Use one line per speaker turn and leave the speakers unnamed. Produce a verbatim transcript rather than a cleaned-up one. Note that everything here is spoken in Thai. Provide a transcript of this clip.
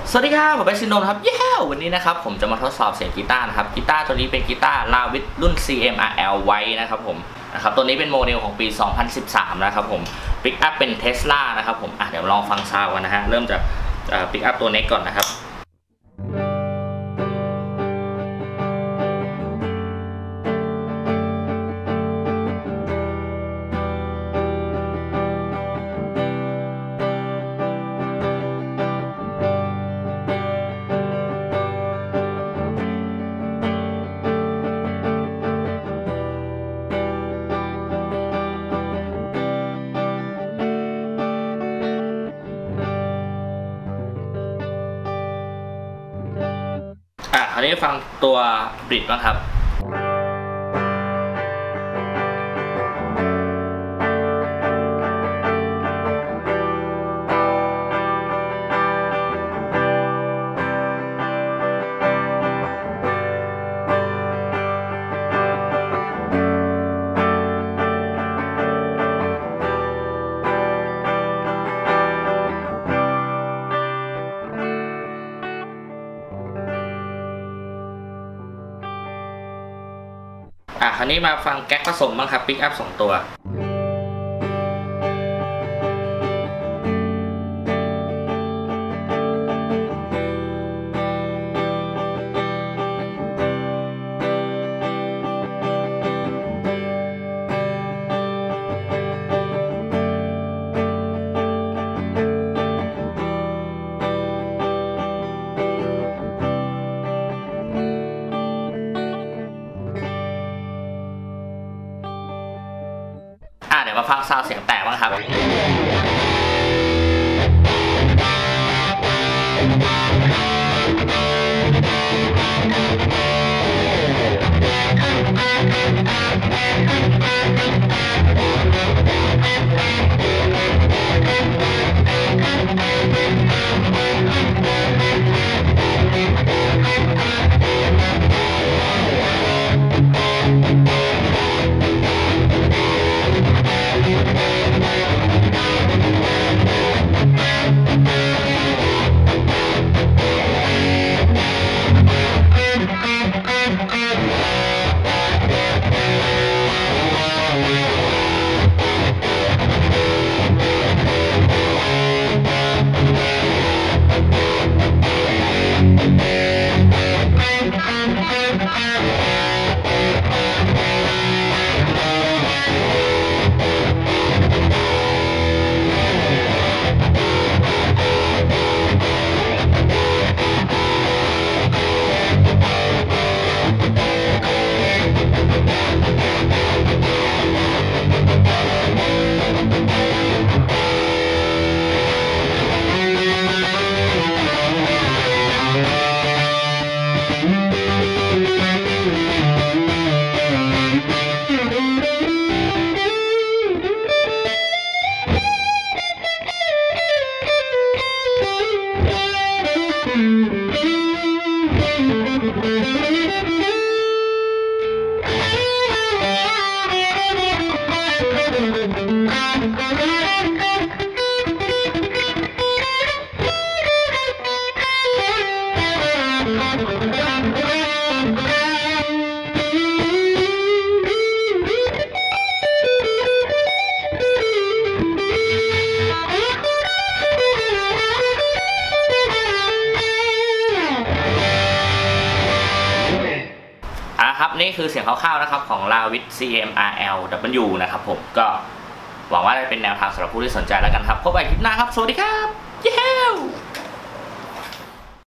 สวัสดีครับผมเป็นชินนท์ครับเย้วันนี้นะครับผมจะมาทดสอบเสียงกีตาร์นะครับกีตาร์ตัวนี้เป็นกีตาร์ลาวิทรุ่น ซี เอ็ม อาร์ แอล ไว้นะครับผมนะครับตัวนี้เป็นโมเดลของปี สองพันสิบสาม นะครับผมปิกอัพเป็น Tesla นะครับผมอ่ะเดี๋ยวลองฟังซาวด์กันนะฮะเริ่มจากปิกอัพตัวเน็กก่อนนะครับอ่ะคราวนี้ฟังตัวบริดบ้างครับอ่ะคราวนี้มาฟังแก๊กผสมบ้างครับปิกอัพสองตัวอ่ะเดี๋ยวมาฟังซาวด์เสียงแตกบ้างครับครับนี่คือเสียงคร่าวๆนะครับของลาวิท ซี เอ็ม อาร์ แอล ดับเบิลยู นะครับผมก็หวังว่าจะเป็นแนวทางสำหรับผู้ที่สนใจแล้วกันครับพบกันคลิปหน้าครับสวัสดีครับเย้